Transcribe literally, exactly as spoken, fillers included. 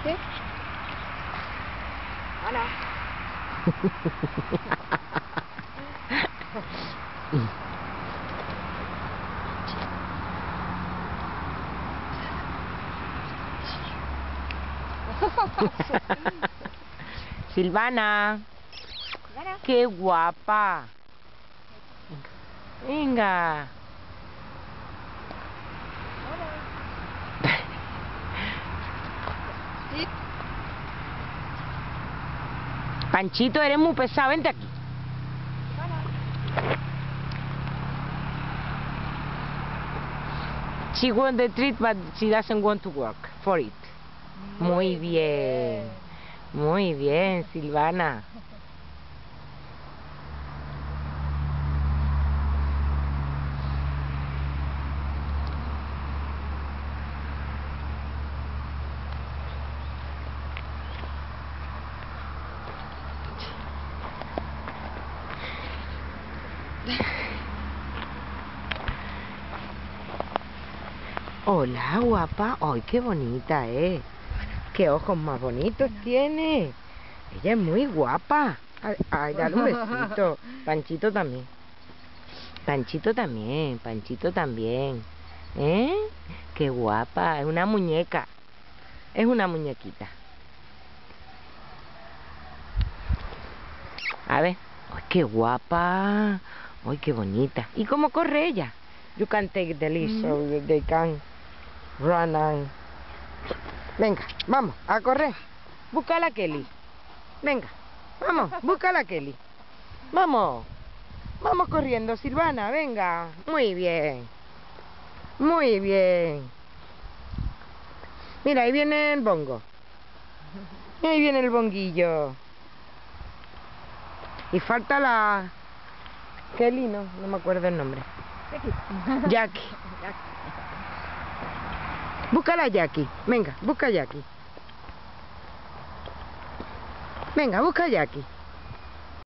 ¿Sí? Ana. Silvana, Silvana. qué guapa. Venga. Sí. Panchito, eres muy pesado, vente aquí. She won the treat, but she doesn't want to work for it. Muy bien. Muy bien, Silvana. Hola, guapa. Ay, qué bonita es. Qué ojos más bonitos tiene. Ella es muy guapa. Ay, ay, dale un besito. Panchito también. Panchito también. Panchito también. ¿Eh? Qué guapa. Es una muñeca. Es una muñequita. A ver. Ay, qué guapa. Ay, qué bonita. ¿Y cómo corre ella? You can take the leash, so they can run and... Venga, vamos, a correr. Busca a la Kelly. Venga, vamos, busca a la Kelly. Vamos. Vamos corriendo, Silvana, venga. Muy bien. Muy bien. Mira, ahí viene el bongo. Ahí viene el bonguillo. Y falta la... Kelly, no, no me acuerdo el nombre. Jackie. Jackie. Búscala a Jackie. Venga, busca a Jackie. Venga, busca a Jackie.